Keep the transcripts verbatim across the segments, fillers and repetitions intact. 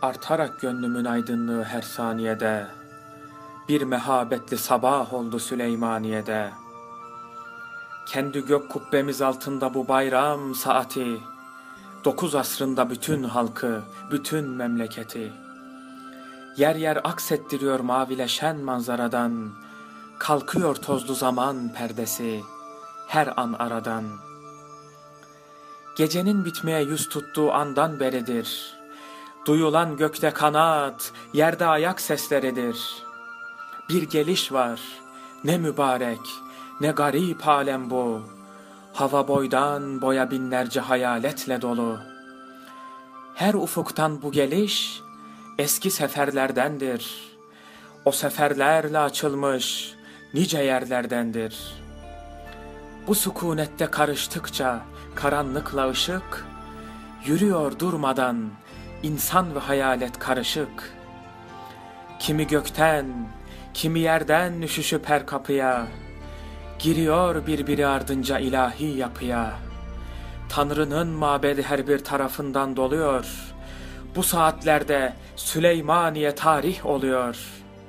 Artarak gönlümün aydınlığı her saniyede, bir mehabetli sabah oldu Süleymaniye'de. Kendi gök kubbemiz altında bu bayram saati, dokuz asrında bütün halkı, bütün memleketi. Yer yer aksettiriyor mavileşen manzaradan, kalkıyor tozlu zaman perdesi, her an aradan. Gecenin bitmeye yüz tuttuğu andan beridir, duyulan gökte kanat, yerde ayak sesleridir. Bir geliş var, ne mübarek, ne garip alem bu. Hava boydan boya binlerce hayaletle dolu. Her ufuktan bu geliş, eski seferlerdendir. O seferlerle açılmış nice yerlerdendir. Bu sükunette karıştıkça karanlıkla ışık, yürüyor durmadan insan ve hayalet karışık. Kimi gökten, kimi yerden üşüşüp her kapıya, giriyor birbiri ardınca ilahi yapıya. Tanrı'nın mabedi her bir tarafından doluyor. Bu saatlerde Süleymaniye tarih oluyor.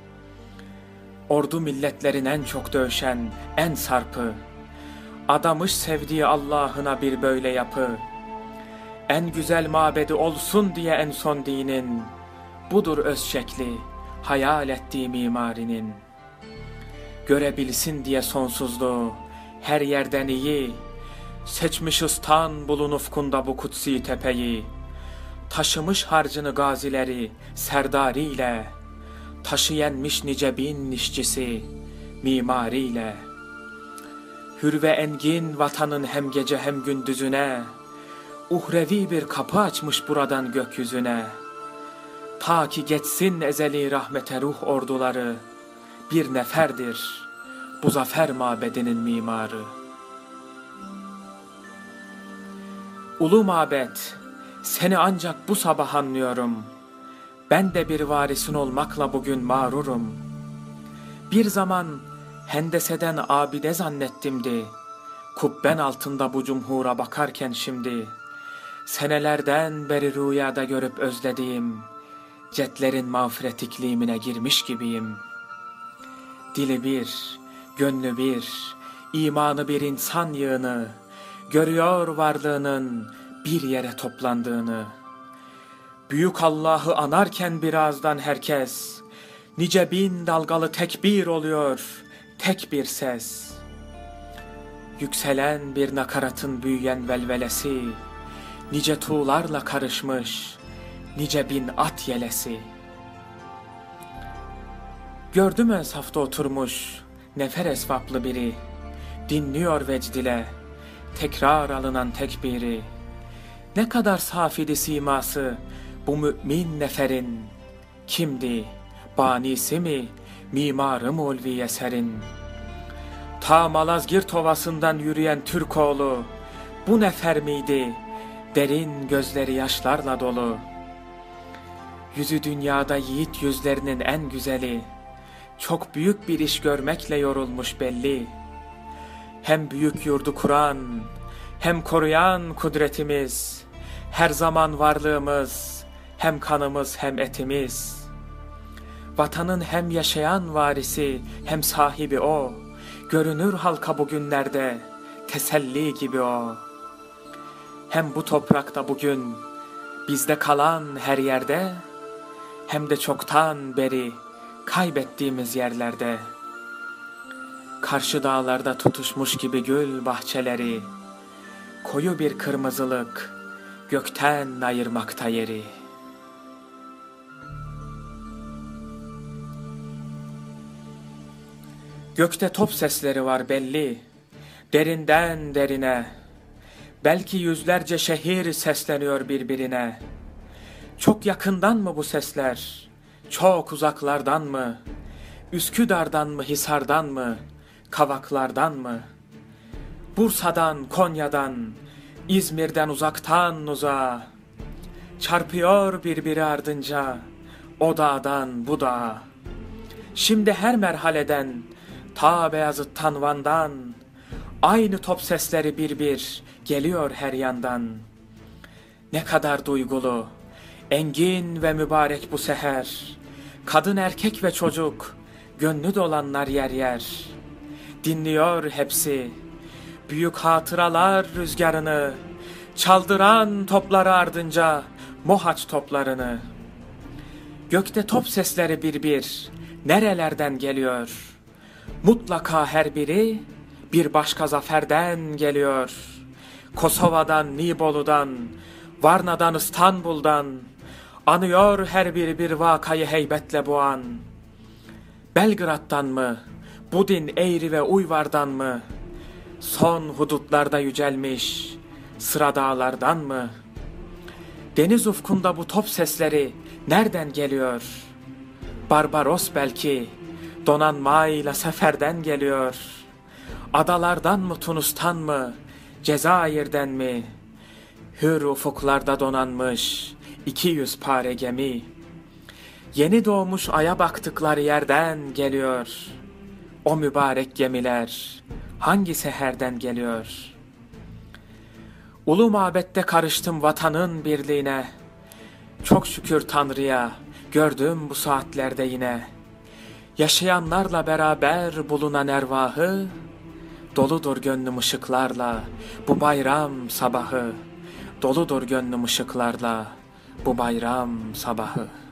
Ordu milletlerin en çok dövüşen, en sarpı, adamış sevdiği Allah'ına bir böyle yapı. En güzel mabedi olsun diye en son dinin, budur öz şekli, hayal ettiği mimarinin. Görebilsin diye sonsuzluğu, her yerden iyi, seçmiş İstanbul'un ufkunda bu kutsi tepeyi. Taşımış harcını gazileri, serdariyle, taşı yenmiş nice bin işçisi, mimariyle. Hür ve engin vatanın hem gece hem gündüzüne, uhrevi bir kapı açmış buradan gökyüzüne. Ta ki geçsin ezeli rahmete ruh orduları, bir neferdir bu zafer mabedinin mimarı. Ulu mabet, seni ancak bu sabah anlıyorum. Ben de bir varisin olmakla bugün mağrurum. Bir zaman hendeseden abide zannettimdi, kubben altında bu cumhura bakarken şimdi, senelerden beri rüyada görüp özlediğim, cetlerin mağfiret iklimine girmiş gibiyim. Dili bir, gönlü bir, imanı bir insan yığını, görüyor varlığının bir yere toplandığını. Büyük Allah'ı anarken birazdan herkes, nice bin dalgalı tekbir oluyor, tek bir ses. Yükselen bir nakaratın büyüyen velvelesi, nice tuğlarla karışmış, nice bin at yelesi. Gördüm en safta oturmuş, nefer esvaplı biri, dinliyor vecdile, tekrar alınan tekbiri. Ne kadar safidi siması bu mümin neferin, kimdi, banisi mi, mimarı mı ulvi eserin? Ta Malazgirt ovasından yürüyen Türkoğlu, bu nefer miydi, derin gözleri yaşlarla dolu. Yüzü dünyada yiğit yüzlerinin en güzeli, çok büyük bir iş görmekle yorulmuş belli. Hem büyük yurdu kuran, hem koruyan kudretimiz, her zaman varlığımız, hem kanımız hem etimiz. Vatanın hem yaşayan varisi, hem sahibi o, görünür halka bugünlerde, teselli gibi o. Hem bu toprakta bugün, bizde kalan her yerde, hem de çoktan beri kaybettiğimiz yerlerde. Karşı dağlarda tutuşmuş gibi gül bahçeleri, koyu bir kırmızılık gökten ayırmakta yeri. Gökte top sesleri var belli, derinden derine. Belki yüzlerce şehir sesleniyor birbirine. Çok yakından mı bu sesler? Çok uzaklardan mı? Üsküdar'dan mı, Hisar'dan mı, Kavaklar'dan mı? Bursa'dan, Konya'dan, İzmir'den uzaktan uzağa. Çarpıyor birbiri ardınca, o dağdan bu dağa. Şimdi her merhaleden, ta Beyazıt'tan Van'dan, aynı top sesleri bir bir geliyor her yandan. Ne kadar duygulu, Engin ve mübarek bu seher, kadın erkek ve çocuk, gönlü dolanlar yer yer. Dinliyor hepsi, büyük hatıralar rüzgarını, çaldıran topları ardınca Mohaç toplarını. Gökte top sesleri bir bir, nerelerden geliyor? Mutlaka her biri bir başka zaferden geliyor. Kosova'dan, Nibolu'dan, Varna'dan, İstanbul'dan, anıyor her biri bir vakayı heybetle bu an. Belgrad'dan mı, Budin, Eğri ve Uyvar'dan mı, son hudutlarda yücelmiş sıra dağlardan mı? Deniz ufkunda bu top sesleri nereden geliyor? Barbaros belki donanmayla seferden geliyor. Adalardan mı, Tunus'tan mı, Cezayir'den mi? Hür ufuklarda donanmış iki yüz pare gemi. Yeni doğmuş aya baktıkları yerden geliyor. O mübarek gemiler hangi seherden geliyor? Ulu mabette karıştım vatanın birliğine. Çok şükür Tanrı'ya gördüm bu saatlerde yine. Yaşayanlarla beraber bulunan ervahı, doludur gönlüm ışıklarla bu bayram sabahı. Doludur gönlüm ışıklarla bu bayram sabahı.